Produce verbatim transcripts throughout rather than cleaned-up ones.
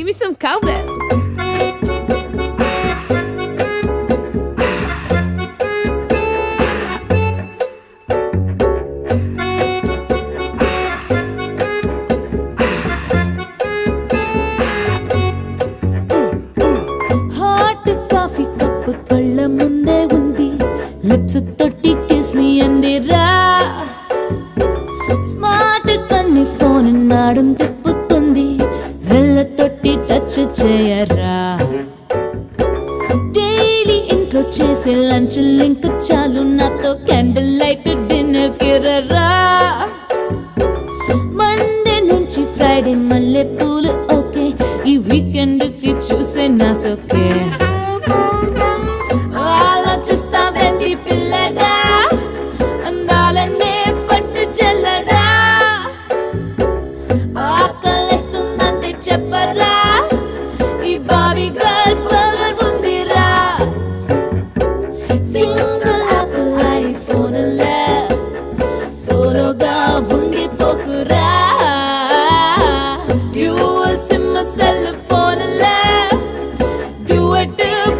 me some cowbell. Hot coffee cup kalla munde undi, lips totti kiss me andira. Smart kanni phone naadum tipputundi, vella totti touch cheyara. Daily intro chese lunch link chalu nato candle light dinner kirara. Monday nunchi Friday malle pool okay, ee weekend ki choose nas okay. ఆలోచిస్తా వెంది పిల్లడా, అందాలనే పట్టు జల్లడా. ఆకలిస్తుందంది చెప్పరా, ఈ బాబీ girl burger ఉందిరా. Single ఆకలి iPhone లే సోరోగా ఉండిపోకురా. డ్యూయల్ సిమ్ సెల్ ఫోన్ లే డ్యూయట్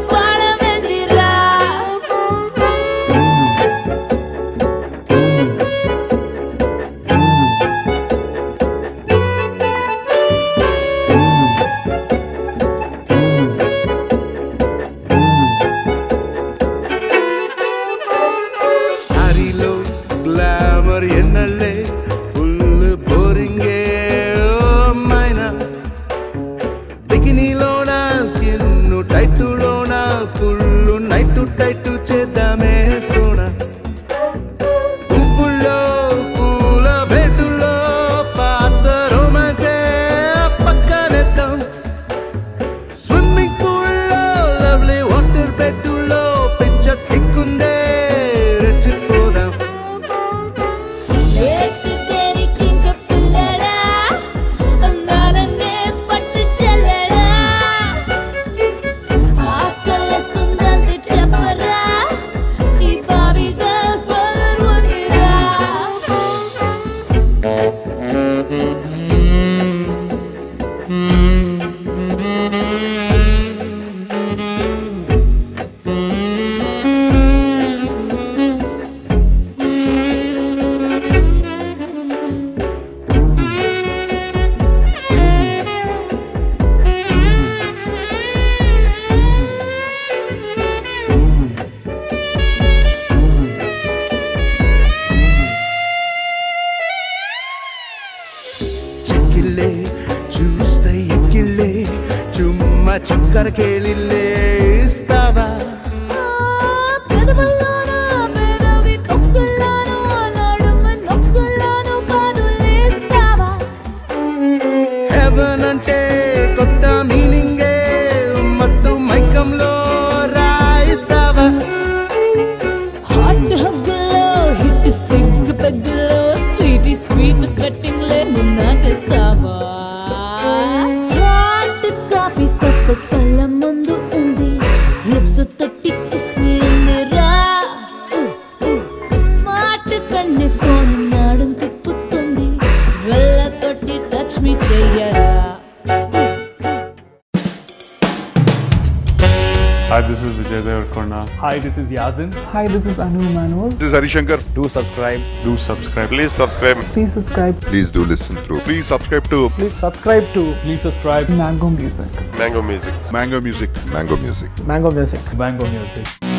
ఎన్నలే ఫుల్ బోరింగే మైనా. బికినీలోన స్కిన్ టైటులోన ఫుల్ నైట్ టైట్ చేద్దామే సోనా. గుంపుల్లో పూల బెట్టులో పాత రొమాన్సే పక్కనెత్తాం. స్విమ్మింగ్ పూల్లో లవ్లీ వాటర్ బెట్టులో పిచ్చ కిక్కుందే రెచ్చిపోదాం. చూస్తే ఎక్కిళ్ళే చుమ్మా చక్కర కేళిల్లే ఇస్తావా. హెవెన్ అంటే కొత్త మీనింగే మత్తు మైకంలో రాయిస్తావా. హాట్ హగ్గులో హిట్ సిగ్ పెగ్గులో స్వీట్ స్వీట్ స్వెట్టింగ్ లే మున్నాకిస్తావా. హాట్ కాఫీ కప్పు కళ్ళ ముందు ఉంది, లిప్స్ తొట్టి కిస్ మీ అందిరా. స్మార్ట్ కన్ని ఫోన్ నాడం తిప్పుతుంది, వెళ్ళ తొట్టి టచ్ మీ చెయ్యరా. Hi, this is Vijay Devarkonda. Hi, this is Yazin. Hi, this is Anu Emanuel. This is Harishankar. Do subscribe. Do subscribe. Please subscribe. Please subscribe. Please do listen through. Please subscribe to Please subscribe to Please subscribe. Mango Music. Mango Music. Mango Music. Mango Music. Mango Music. Mango Music.